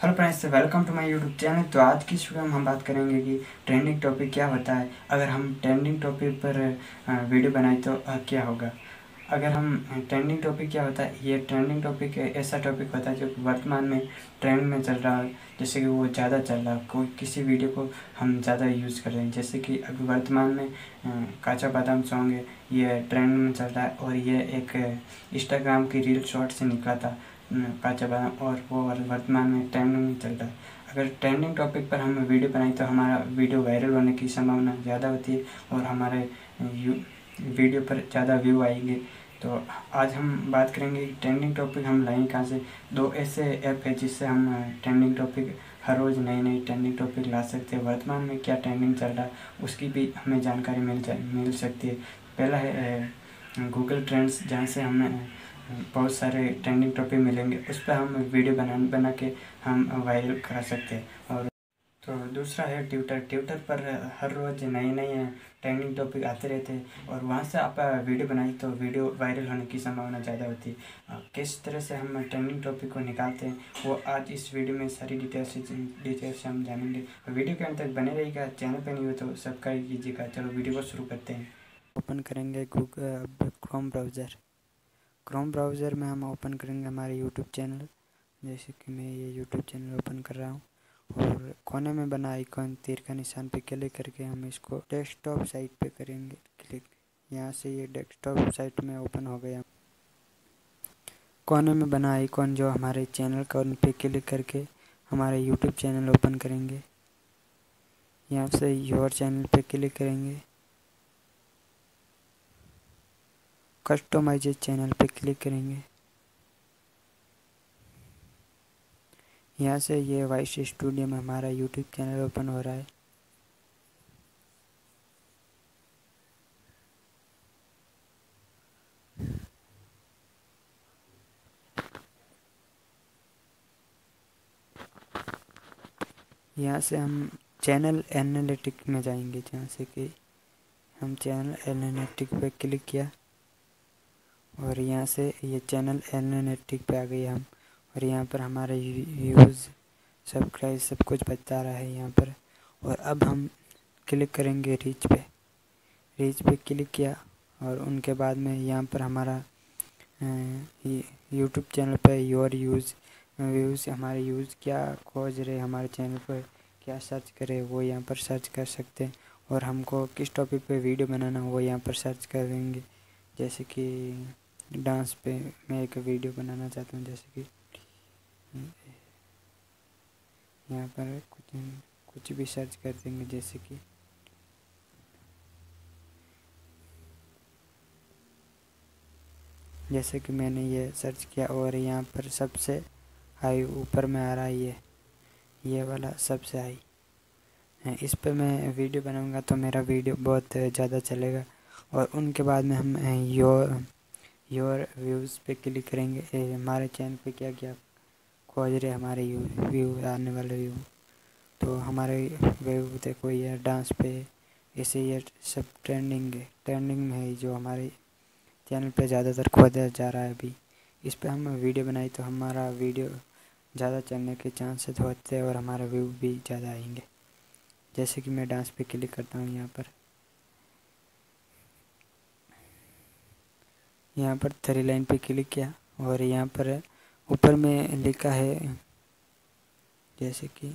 Hello friends, welcome to my YouTube channel. तो आज की इस वीडियो में हम बात करेंगे कि ट्रेंडिंग टॉपिक क्या होता है। अगर हम ट्रेंडिंग टॉपिक पर वीडियो बनाए तो क्या होगा। अगर हम ट्रेंडिंग टॉपिक क्या होता है, ये ट्रेंडिंग टॉपिक ऐसा टॉपिक होता है जो वर्तमान में ट्रेंड में चल रहा है। जैसे कि वो ज़्यादा चल रहा है, कोई किसी वीडियो को हम ज़्यादा यूज़ कर रहे हैं। जैसे कि अभी वर्तमान में काचा बादाम सॉन्ग है, ये ट्रेंड में चल रहा है और ये एक इंस्टाग्राम की रील शॉर्ट से निकला था काचा बादाम, और वो वर्तमान में ट्रेंड में चल रहा है। अगर ट्रेंडिंग टॉपिक पर हम वीडियो बनाएं तो हमारा वीडियो वायरल होने की संभावना ज़्यादा होती है और हमारे वीडियो पर ज़्यादा व्यू आएंगे। तो आज हम बात करेंगे कि ट्रेंडिंग टॉपिक हम लाएँ कहाँ से। दो ऐसे ऐप है जिससे हम ट्रेंडिंग टॉपिक हर रोज़ नई नई ट्रेंडिंग टॉपिक ला सकते हैं। वर्तमान में क्या ट्रेंडिंग चल रहा है उसकी भी हमें जानकारी मिल सकती है। पहला है गूगल ट्रेंड्स, जहाँ से हमें बहुत सारे ट्रेंडिंग टॉपिक मिलेंगे, उस पर हम वीडियो बना के हम वायरल करा सकते हैं। और तो दूसरा है ट्विटर। ट्विटर पर हर रोज़ नए नए ट्रेंडिंग टॉपिक आते रहते हैं और वहाँ से आप वीडियो बनाई तो वीडियो वायरल होने की संभावना ज़्यादा होती है। किस तरह से हम ट्रेंडिंग टॉपिक को निकालते हैं वो आज इस वीडियो में सारी डिटेल से हम जानेंगे। वीडियो के अंत तक बने रहिएगा। चैनल पर नहीं हो तो सब्सक्राइब कीजिएगा। चलो वीडियो को शुरू करते हैं। ओपन करेंगे गूगल क्रोम ब्राउज़र में हम ओपन करेंगे हमारे यूट्यूब चैनल। जैसे कि मैं ये यूट्यूब चैनल ओपन कर रहा हूँ और कोने में बना आइकॉन तीर का निशान पे क्लिक करके हम इसको डेस्कटॉप साइट पे करेंगे क्लिक। यहाँ से ये डेस्कटॉप साइट में ओपन हो गया। कोने में बना आइकॉन जो हमारे चैनल का, उन पे क्लिक करके हमारे यूट्यूब चैनल ओपन करेंगे। यहाँ से योर चैनल पे क्लिक करेंगे, कस्टमाइज चैनल पे क्लिक करेंगे। यहाँ से ये वॉइस स्टूडियो में हमारा यूट्यूब चैनल ओपन हो रहा है। यहाँ से हम चैनल एनालिटिक में जाएंगे, जहाँ से कि हम चैनल एनालिटिक पे क्लिक किया और यहाँ से ये चैनल एनालिटिक पे आ गए हम। और यहाँ पर हमारे व्यूज़, सब्सक्राइब सब कुछ बता रहा है यहाँ पर। और अब हम क्लिक करेंगे रीच पे क्लिक किया और उनके बाद में यहाँ पर हमारा यूट्यूब चैनल पे योर व्यूज़ हमारे यूज़ क्या खोज रहे हमारे चैनल पर, क्या सर्च करे वो यहाँ पर सर्च कर सकते हैं। और हमको किस टॉपिक पे वीडियो बनाना वो यहाँ पर सर्च करेंगे। जैसे कि डांस पे मैं एक वीडियो बनाना चाहता हूँ, जैसे कि यहाँ पर कुछ भी सर्च कर देंगे। जैसे कि मैंने ये सर्च किया और यहाँ पर सबसे हाई ऊपर में आ रहा है ये वाला सबसे हाई है। इस पे मैं वीडियो बनाऊंगा तो मेरा वीडियो बहुत ज़्यादा चलेगा। और उनके बाद में हम योर व्यूज़ पे क्लिक करेंगे। हमारे चैनल पे क्या क्या खोज रहे हमारे व्यू, आने वाले व्यू। तो हमारे व्यू देखो, ये डांस पे ऐसे ये सब ट्रेंडिंग में है जो हमारे चैनल पे ज़्यादातर खोजा जा रहा है अभी। इस पे हम वीडियो बनाई तो हमारा वीडियो ज़्यादा चलने के चांसेस होते हैं और हमारा व्यू भी ज़्यादा आएंगे। जैसे कि मैं डांस पे क्लिक करता हूँ, यहाँ पर थ्री लाइन पे क्लिक किया और यहाँ पर ऊपर में लिखा है जैसे कि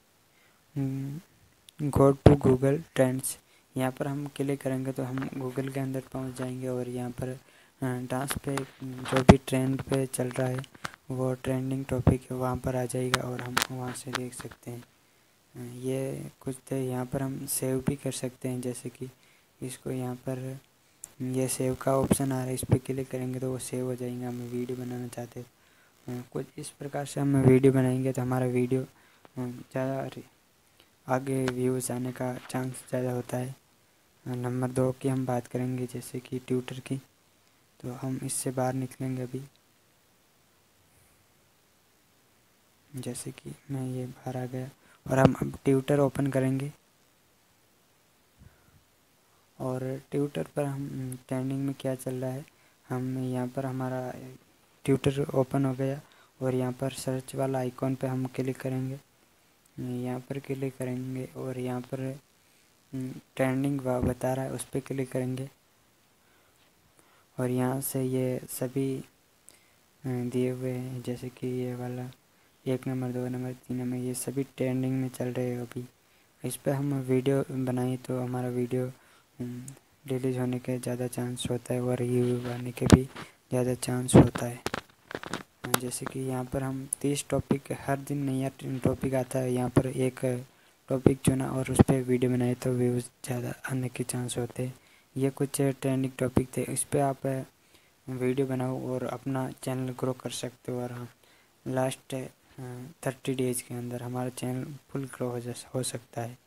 गो टू गूगल ट्रेंड्स। यहाँ पर हम क्लिक करेंगे तो हम गूगल के अंदर पहुँच जाएंगे और यहाँ पर डांस पे जो भी ट्रेंड पे चल रहा है वो ट्रेंडिंग टॉपिक है वहाँ पर आ जाएगा और हम वहाँ से देख सकते हैं। ये कुछ तो यहाँ पर हम सेव भी कर सकते हैं। जैसे कि इसको यहाँ पर ये सेव का ऑप्शन आ रहा है, इस पर क्लिक करेंगे तो वो सेव हो जाएंगे। हम वीडियो बनाना चाहते हैं कुछ इस प्रकार से हम वीडियो बनाएंगे तो हमारा वीडियो ज़्यादा आगे व्यूज़ आने का चांस ज़्यादा होता है। नंबर 2 की हम बात करेंगे, जैसे कि ट्विटर की। तो हम इससे बाहर निकलेंगे अभी। जैसे कि मैं ये बाहर आ गया और हम अब ट्विटर ओपन करेंगे और ट्विटर पर हम ट्रेंडिंग में क्या चल रहा है हम यहाँ पर हमारा ट्विटर ओपन हो गया और यहाँ पर सर्च वाला आइकॉन पे हम क्लिक करेंगे, यहाँ पर क्लिक करेंगे और यहाँ पर ट्रेंडिंग बता रहा है उस पर क्लिक करेंगे और यहाँ से ये सभी दिए हुए हैं, जैसे कि ये वाला 1 नंबर 2 नंबर 3 नंबर, ये सभी ट्रेंडिंग में चल रहे हैं अभी। इस पर हम वीडियो बनाएं तो हमारा वीडियो रिलीज होने के ज़्यादा चांस होता है और व्यू आने के भी ज़्यादा चांस होता है। जैसे कि यहाँ पर हम 30 टॉपिक, हर दिन नया टॉपिक आता है, यहाँ पर एक टॉपिक चुना और उस पर वीडियो बनाए तो व्यूज़ ज़्यादा आने के चांस होते हैं। ये कुछ ट्रेंडिंग टॉपिक थे, इस पर आप वीडियो बनाओ और अपना चैनल ग्रो कर सकते हो। और हाँ, लास्ट 30 डेज़ के अंदर हमारा चैनल फुल ग्रो हो सकता है।